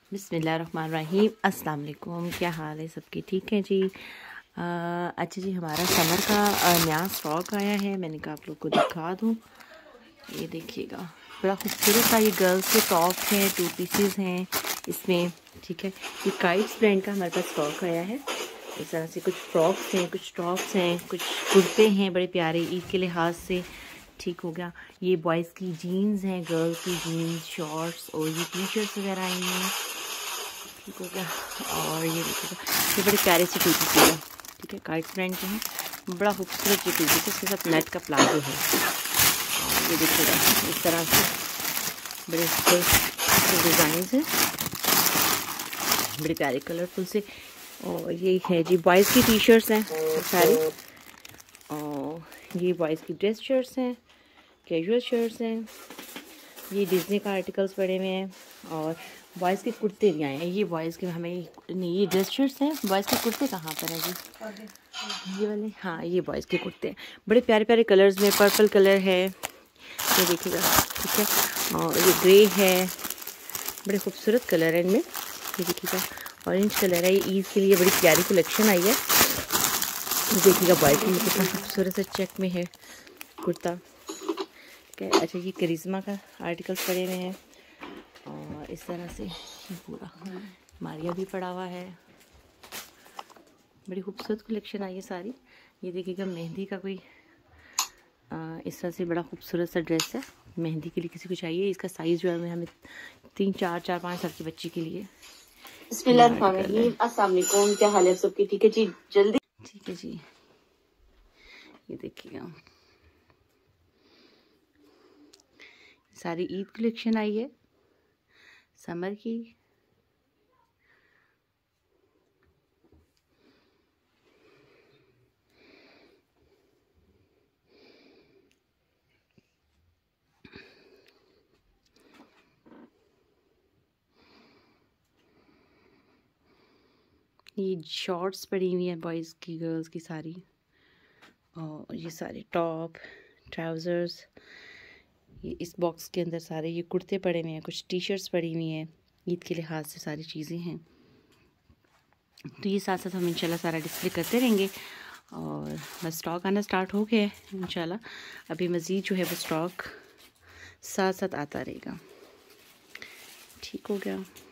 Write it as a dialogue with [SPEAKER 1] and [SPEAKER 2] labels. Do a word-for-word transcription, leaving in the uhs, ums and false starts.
[SPEAKER 1] बिस्मिल्लाहिर्रहमानिर्रहीम। अस्सलाम वालेकुम। क्या हाल है सबके? ठीक है जी। आ, अच्छा जी, हमारा समर का नया स्टॉक आया है, मैंने कहा आप लोग को दिखा दूँ। ये देखिएगा, बड़ा खूबसूरत सा ये गर्ल्स के टॉप हैं, टू पीसेस हैं इसमें। ठीक है, ये काइट्स ब्रांड का हमारे पास स्टॉक आया है। इस तरह से कुछ फ्रॉक्स हैं, कुछ टॉप्स हैं, कुछ कुर्ते हैं बड़े प्यारे ईद के लिहाज से। ठीक हो गया। ये बॉयज़ की जीन्स हैं, गर्ल्स की जीन्स, शॉर्ट्स और ये टी शर्ट्स वगैरह आई हैं। ठीक हो गया। और ये देखिएगा, ये बड़े प्यारे से टू पीस है। ठीक है, काइट्स ब्रांड के हैं, बड़ा खूबसूरत ये टू पीस है। इसके साथ नेट का प्लाजो है। और ये देखिएगा, इस तरह से बड़े अच्छे डिज़ाइन हैं, बड़े प्यारे कलरफुल से। और ये है जी बॉयज़ की टी शर्ट्स हैं सारी, और ये बॉयज़ की ड्रेस शर्ट्स हैं, कैजुअल शर्ट्स हैं। ये डिज़नी का आर्टिकल्स पड़े हुए हैं, और बॉयज़ के कुर्ते भी आए हैं। ये बॉयज़ के हमें नहीं, ये ड्रेस शर्ट्स हैं। बॉयज़ के कुर्ते कहाँ पर हैं जी? ये वाले, हाँ, ये बॉयज़ के कुर्ते हैं, बड़े प्यारे प्यारे कलर्स में। पर्पल कलर है, ये देखिएगा। ठीक है, और ये ग्रे है, बड़े खूबसूरत कलर है इनमें। ये देखिएगा, ऑरेंज कलर है। ये ईद के लिए बड़ी प्यारी कलेक्शन आई है। देखिएगा, बॉयज़ के लिए कितना खूबसूरत सा चेक में है कुर्ता। अच्छा, ये करिश्मा का आर्टिकल्स पड़े हुए हैं, और इस तरह से ये पूरा मारिया भी पड़ा हुआ है। बड़ी खूबसूरत कलेक्शन आई है सारी। ये देखिएगा, मेहंदी का कोई आ, इस तरह से बड़ा खूबसूरत सा ड्रेस है, मेहंदी के लिए किसी को चाहिए। इसका साइज़ जो है हमें तीन चार चार पाँच साल के बच्चे के लिए।
[SPEAKER 2] बिस्मिल्लाहिर्रहमानिर्रहीम। अस्सलाम वालेकुम। क्या हाल है सबकी? ठीक है जी, जल्दी।
[SPEAKER 1] ठीक है जी, ये देखिएगा, सारी ईद कलेक्शन आई है समर की। ये शॉर्ट्स पड़ी हुई हैं बॉयज़ की, गर्ल्स की सारी, और ये सारे टॉप, ट्राउज़र्स। ये इस बॉक्स के अंदर सारे ये कुर्ते पड़े हुए हैं, कुछ टी शर्ट्स पड़ी हुई हैं। ईद के लिहाज से सारी चीज़ें हैं, तो ये साथ साथ हम इंशाल्लाह सारा डिस्प्ले करते रहेंगे। और बस स्टॉक आना स्टार्ट हो गया है इंशाल्लाह। अभी मज़ीद जो है वो स्टॉक साथ साथ आता रहेगा। ठीक हो गया।